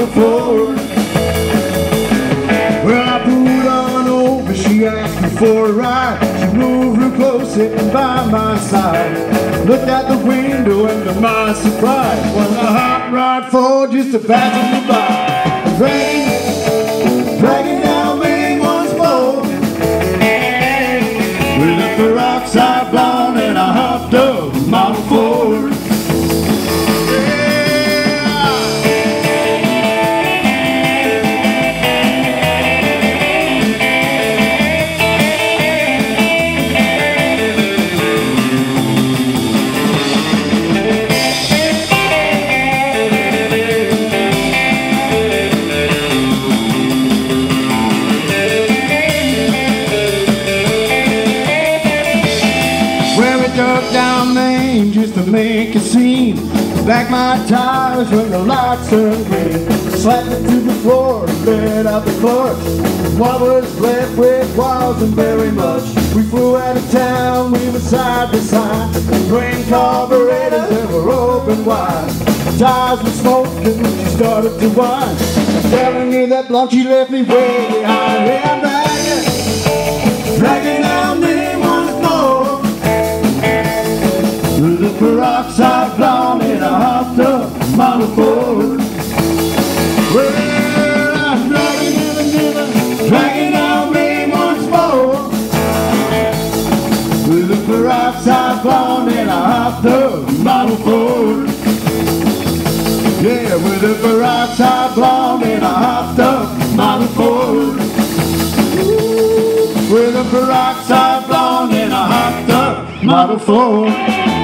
Ford. Well, I pulled on over, she asked me for a ride. She moved real close, sitting by my side. Looked out the window and to my surprise was a hot rod Ford just a passing me by. Rain, dragging down me once more. We left the peroxide blonde and I hopped up Model Ford. Dug down Main just to make a scene. Black my tires when the lights turned green. Slapped it to the floor, let out the clutch. What was left with wasn't very much. We flew out of town, we were side to side. Drain carburetors that were open wide. Tires were smoking, she started to whine. Telling me that blonde, she left me way behind. Yeah, I'm dragging down me once more. With a peroxide blonde and a hopped up Model Ford. Well, I'm dragging down me once more. With a peroxide blonde and a hopped up Model Ford. Yeah, with a peroxide blonde and a hopped up Model Ford. With a peroxide blonde and a hopped up Model Ford.